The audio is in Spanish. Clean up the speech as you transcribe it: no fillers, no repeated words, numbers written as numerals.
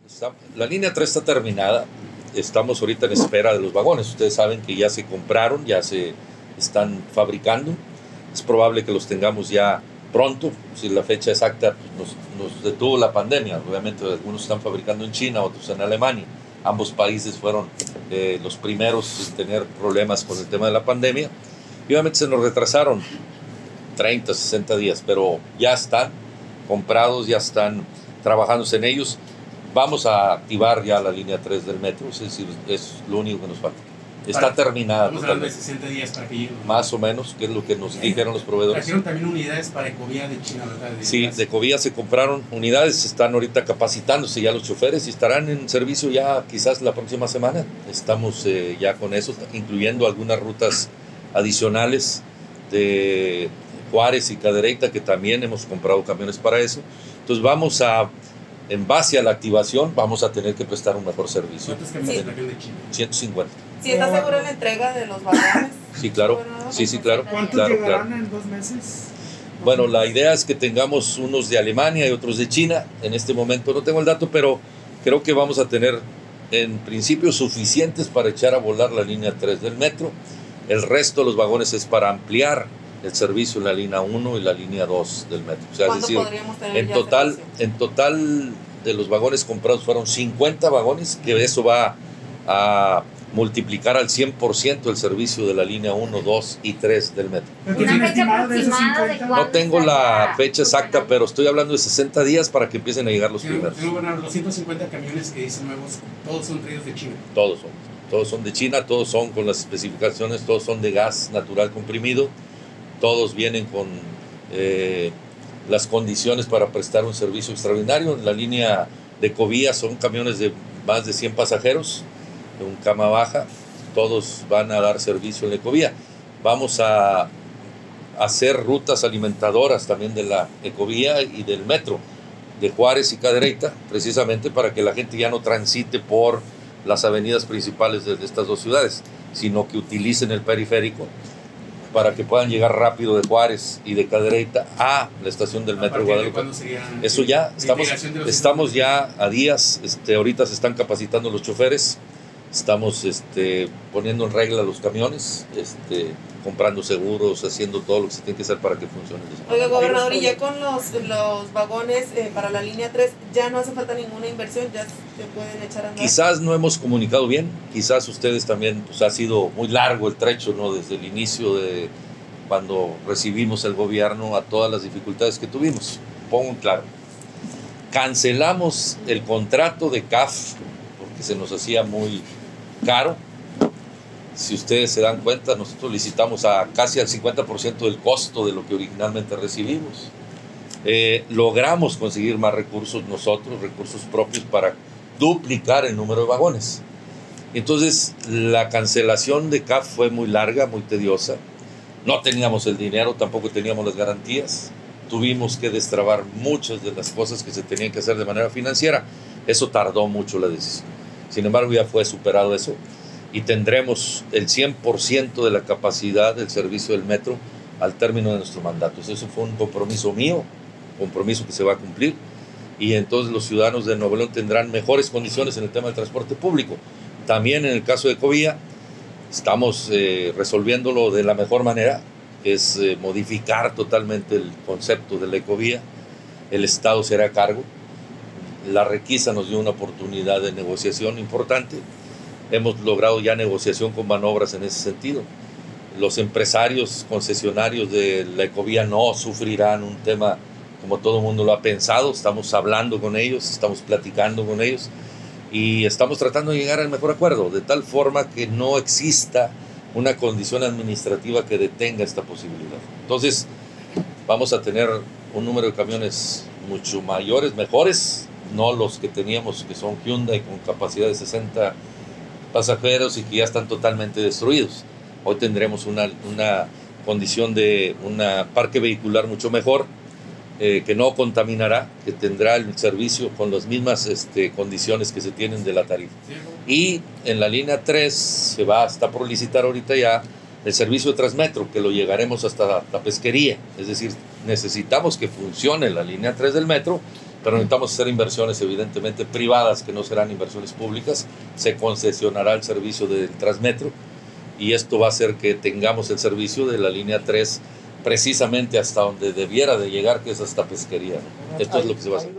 La línea 3 está terminada, estamos ahorita en espera de los vagones. Ustedes saben que ya se compraron, ya se están fabricando. Es probable que los tengamos ya pronto, si la fecha exacta nos detuvo la pandemia. Obviamente algunos están fabricando en China, otros en Alemania. Ambos países fueron los primeros en tener problemas con el tema de la pandemia. Y obviamente se nos retrasaron 30, 60 días, pero ya están comprados, ya están trabajándose en ellos. Vamos a activar ya la línea 3 del metro, es decir, es lo único que nos falta. Está terminada. Estamos hablando de 60 días para que llegue. Más o menos, que es lo que nos dijeron los proveedores. Trajeron también unidades para Ecovía de China, ¿verdad? Sí, de Ecovía se compraron unidades, están ahorita capacitándose ya los choferes y estarán en servicio ya quizás la próxima semana. Estamos ya con eso, incluyendo algunas rutas adicionales de Juárez y Cadereyta, que también hemos comprado camiones para eso. Entonces vamos a, en base a la activación, vamos a tener que prestar un mejor servicio. ¿Cuántos camiones trajeron de China? 150. ¿Sí está seguro en la entrega de los vagones? Sí, claro. Sí, claro. ¿Cuántos claro, llegarán claro. en 2 meses? Bueno, la idea es que tengamos unos de Alemania y otros de China. En este momento no tengo el dato, pero creo que vamos a tener en principio suficientes para echar a volar la línea 3 del metro. El resto de los vagones es para ampliar el servicio en la línea 1 y la línea 2 del metro. O sea, es decir, podríamos tener en ya total, servicio? en total de los vagones comprados fueron 50 vagones, que eso va a multiplicar al 100% el servicio de la línea 1, 2 y 3 del metro. ¿Pero tiene un estimado de esos 50? No tengo la fecha exacta, pero estoy hablando de 60 días para que empiecen a llegar los primeros. Los 150 camiones que dicen nuevos, todos son traídos de China. Todos son de China, todos son con las especificaciones, todos son de gas natural comprimido, todos vienen con las condiciones para prestar un servicio extraordinario. En la línea de Ecovía son camiones de más de 100 pasajeros, de un cama baja, todos van a dar servicio en la Ecovía. Vamos a hacer rutas alimentadoras también de la Ecovía y del metro, de Juárez y Cadereyta, precisamente para que la gente ya no transite por las avenidas principales de estas dos ciudades, sino que utilicen el periférico para que puedan llegar rápido de Juárez y de Cadereyta a la estación del metro Guadalupe. Eso ya, estamos ya a días, ahorita se están capacitando los choferes, estamos poniendo en regla los camiones, comprando seguros, haciendo todo lo que se tiene que hacer para que funcione. Oiga, gobernador, y ya con los vagones para la línea 3, ya no hace falta ninguna inversión, ya se pueden echar a andar. Quizás no hemos comunicado bien, quizás ustedes también, pues ha sido muy largo el trecho, ¿no? Desde el inicio de cuando recibimos el gobierno a todas las dificultades que tuvimos. Pongo claro, cancelamos el contrato de CAF porque se nos hacía muy caro. Si ustedes se dan cuenta, nosotros licitamos a casi al 50% del costo de lo que originalmente recibimos. Logramos conseguir más recursos nosotros, recursos propios, para duplicar el número de vagones. Entonces, la cancelación de CAF fue muy larga, muy tediosa. No teníamos el dinero, tampoco teníamos las garantías. Tuvimos que destrabar muchas de las cosas que se tenían que hacer de manera financiera. Eso tardó mucho la decisión. Sin embargo, ya fue superado eso y tendremos el 100% de la capacidad del servicio del metro al término de nuestro mandato. Eso fue un compromiso mío, compromiso que se va a cumplir, y entonces los ciudadanos de Nuevo León tendrán mejores condiciones en el tema del transporte público. También en el caso de Ecovía estamos resolviéndolo de la mejor manera, que es modificar totalmente el concepto de la Ecovía. El Estado será a cargo. La requisa nos dio una oportunidad de negociación importante. Hemos logrado ya negociación con Banobras en ese sentido. Los empresarios concesionarios de la Ecovía no sufrirán un tema como todo el mundo lo ha pensado. Estamos hablando con ellos, estamos platicando con ellos y estamos tratando de llegar al mejor acuerdo, de tal forma que no exista una condición administrativa que detenga esta posibilidad. Entonces, vamos a tener un número de camiones mucho mayores, mejores, no los que teníamos, que son Hyundai con capacidad de 60 pasajeros y que ya están totalmente destruidos. Hoy tendremos una condición de un parque vehicular mucho mejor, que no contaminará, que tendrá el servicio con las mismas condiciones que se tienen de la tarifa. Y en la línea 3 está por licitar ahorita ya el servicio de Transmetro, que lo llegaremos hasta la pesquería. Es decir, necesitamos que funcione la línea 3 del metro pero necesitamos hacer inversiones evidentemente privadas que no serán inversiones públicas. Se concesionará el servicio del Transmetro y esto va a hacer que tengamos el servicio de la línea 3 precisamente hasta donde debiera de llegar, que es hasta Pesquería, ¿no? Esto es lo que se va a hacer.